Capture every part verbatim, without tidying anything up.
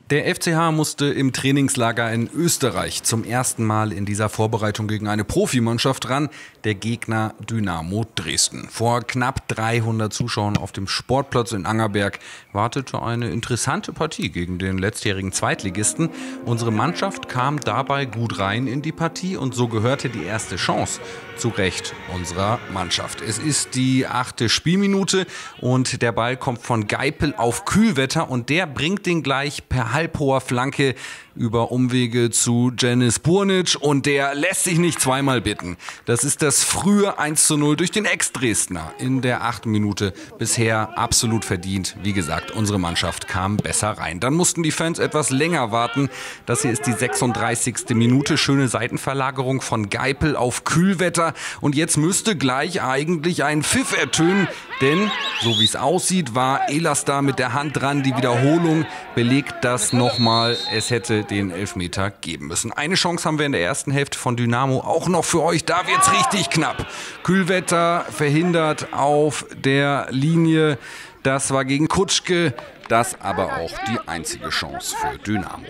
Der F C H musste im Trainingslager in Österreich zum ersten Mal in dieser Vorbereitung gegen eine Profimannschaft ran, der Gegner Dynamo Dresden. Vor knapp dreihundert Zuschauern auf dem Sportplatz in Angerberg wartete eine interessante Partie gegen den letztjährigen Zweitligisten. Unsere Mannschaft kam dabei gut rein in die Partie und so gehörte die erste Chance zu Recht unserer Mannschaft. Es ist die achte Spielminute und der Ball kommt von Geipel auf Kühlwetter und der bringt den gleich per halbhoher Flanke über Umwege zu Janis Burnic und der lässt sich nicht zweimal bitten. Das ist das frühe eins zu null durch den Ex-Dresdner in der achten Minute. Bisher absolut verdient. Wie gesagt, unsere Mannschaft kam besser rein. Dann mussten die Fans etwas länger warten. Das hier ist die sechsunddreißigste Minute. Schöne Seitenverlagerung von Geipel auf Kühlwetter. Und jetzt müsste gleich eigentlich ein Pfiff ertönen. Denn, so wie es aussieht, war Elastar mit der Hand dran. Die Wiederholung belegt das nochmal. Es hätte den Elfmeter geben müssen. Eine Chance haben wir in der ersten Hälfte von Dynamo auch noch für euch. Da wird's richtig knapp. Kühlwetter verhindert auf der Linie. Das war gegen Kutschke. Das aber auch die einzige Chance für Dynamo.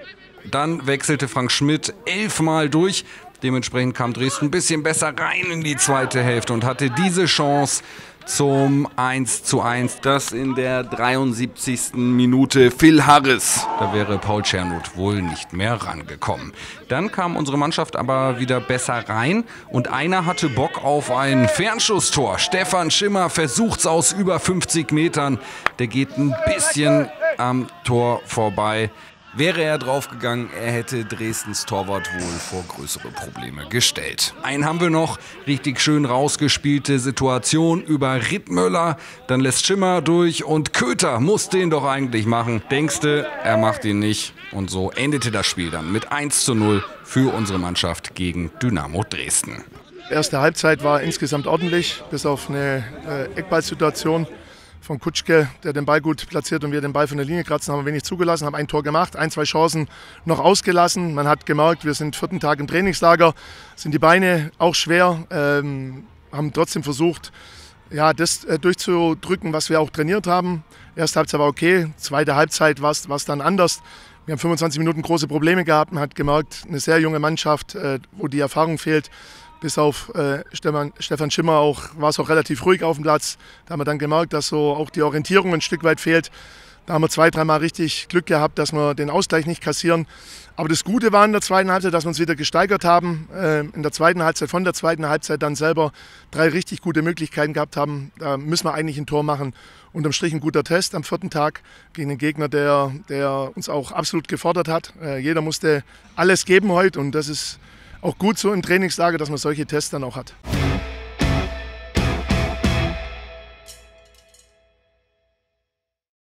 Dann wechselte Frank Schmidt elfmal durch. Dementsprechend kam Dresden ein bisschen besser rein in die zweite Hälfte und hatte diese Chance zum eins zu eins. Das in der dreiundsiebzigsten Minute Phil Harris. Da wäre Paul Czernot wohl nicht mehr rangekommen. Dann kam unsere Mannschaft aber wieder besser rein und einer hatte Bock auf ein Fernschusstor. Stefan Schimmer versucht's aus über fünfzig Metern. Der geht ein bisschen am Tor vorbei. Wäre er draufgegangen, er hätte Dresdens Torwart wohl vor größere Probleme gestellt. Einen haben wir noch, richtig schön rausgespielte Situation über Rittmöller. Dann lässt Schimmer durch und Köter muss den doch eigentlich machen. Denkste, er macht ihn nicht. Und so endete das Spiel dann mit eins zu null für unsere Mannschaft gegen Dynamo Dresden. Die erste Halbzeit war insgesamt ordentlich, bis auf eine äh, Eckballsituation von Kutschke, der den Ball gut platziert und wir den Ball von der Linie kratzen, haben wir wenig zugelassen, haben ein Tor gemacht, ein, zwei Chancen noch ausgelassen. Man hat gemerkt, wir sind vierten Tag im Trainingslager, sind die Beine auch schwer, ähm, haben trotzdem versucht, ja, das äh, durchzudrücken, was wir auch trainiert haben. Erste Halbzeit war okay, zweite Halbzeit war es dann anders. Wir haben fünfundzwanzig Minuten große Probleme gehabt, man hat gemerkt, eine sehr junge Mannschaft, äh, wo die Erfahrung fehlt. Bis auf äh, Stefan, Stefan Schimmer auch, war es auch relativ ruhig auf dem Platz. Da haben wir dann gemerkt, dass so auch die Orientierung ein Stück weit fehlt. Da haben wir zwei, dreimal richtig Glück gehabt, dass wir den Ausgleich nicht kassieren. Aber das Gute war in der zweiten Halbzeit, dass wir uns wieder gesteigert haben. Äh, in der zweiten Halbzeit, von der zweiten Halbzeit dann selber drei richtig gute Möglichkeiten gehabt haben. Da müssen wir eigentlich ein Tor machen. Unterm Strich ein guter Test am vierten Tag gegen einen Gegner, der, der uns auch absolut gefordert hat. Äh, jeder musste alles geben heute und das ist auch gut so im Trainingslager, dass man solche Tests dann auch hat.